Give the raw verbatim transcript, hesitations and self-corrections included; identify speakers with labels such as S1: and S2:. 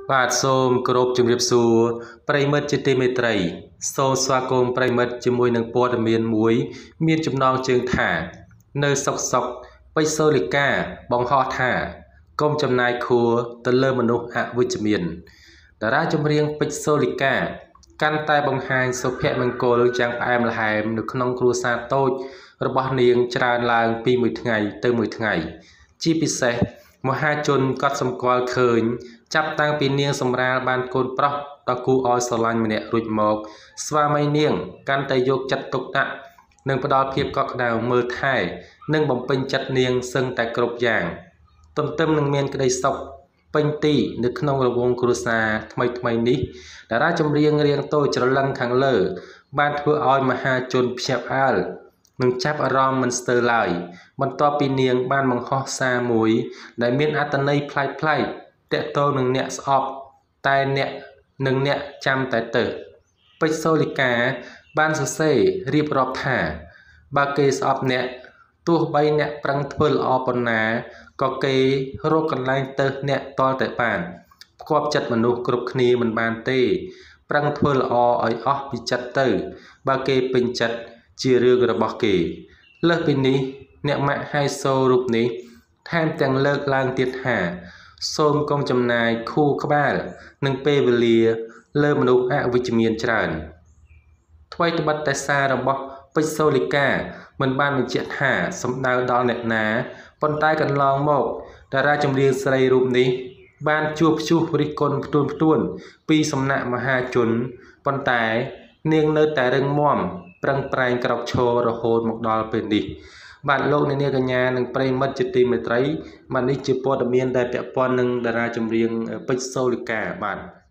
S1: បាទសូមគោរពជំរាបសួរប្រិមិត្តជាទីមេត្រីសូមស្វាគមន៍ប្រិមិត្តជាមួយនឹងព័ត៌មានមួយមានចំណងជើងថានៅសុកសុកបិសូលីកាបង្ហោះថាកុំចំណាយខួរទៅលើមនុស្សអវិជ្ជមានតារាចម្រៀងពេជ្រសូលីកាកាន់តែបង្ហាញសុភមង្គលយ៉ាងផ្អែមល្ហែមនៅក្នុងគ្រួសារតូចរបស់នាងច្រើនឡើងពីមួយថ្ងៃទៅមួយថ្ងៃជាពិសេសមហាជនកត់សម្គាល់ឃើញចាប់តាំងពីនាងសម្រាលបានកូនប្រុសដ៏គួរឲ្យស្រឡាញ់ម្នាក់រួចមកស្វាមីនាងកាន់តែយកចិត្តទុកដាក់និងផ្ដល់ភាពកក់ក្ដៅមើលថែនិងបំពេញចិត្តនាងសឹងតែគ្រប់យ៉ាងទន្ទឹមនឹងមានក្តីសុខពេញទីនៅក្នុងរង្វង់គ្រួសារថ្មីថ្មីនេះតារាចម្រៀងរៀងតូចច្រឡឹងខាងលើបានធ្វើឲ្យមហាជនភ្ញាក់ផ្អើលនឹងចាប់អារម្មណ៍មិនស្ទើរឡើយបន្ទាប់ពីនាងបានបង្ហោះសារមួយដែលមានអត្ថន័យប្លែកប្លែកតាក់ទងនឹងអ្នកស្អប់តែអ្នកនឹងអ្នកចាំតែទៅពេជ្រសូលីកាបានសរសេររៀបរាប់ថាបើគេស្អប់អ្នកទោះបីអ្នកប្រឹងធ្វើល្អប៉ុណ្ណាក៏គេរកកន្លែងទៅអ្នកតលតែបានផ្គាប់ចិត្តមនុស្សគ្រប់គ្នាមិនបានទេប្រឹងធ្វើល្អឲ្យអស់ពីចិត្តទៅបើគេពេញចិត្តជារឿងរបស់គេលើសពីនេះអ្នកម៉ាក់ហៃសូរូបនេះថែមទាំងលើកឡើងទៀតថាសូមកុំចំណាយខួរក្បាលនិងពេលវេលាលើមនុស្សអវិជ្ជមានច្រើនថ្មីត្បិតតែសាររបស់ពេជ្រសូលីកាមិនបានបញ្ជាក់ថាសំដៅដល់អ្នកណាប៉ុន្តែកន្លងមកតារាចម្រៀងស្រីរូបនេះបានជួបព្យុះរិះគន់ផ្ទួនផ្ទួនពីសំណាក់មហាជនប៉ុន្តែនាងនៅតែរឹងមាំប្រឹងប្រែងក្រោកឈររហូតមកដល់ពេលនេះបាទលោកអ្នកនាងកញ្ញានិងប្រិមិត្តជាទីមេត្រីបាទនេះជាព័ត៌មានដែលពាក់ព័ន្ធនឹងតារាចម្រៀងពេជ្រសូលីកាបាទ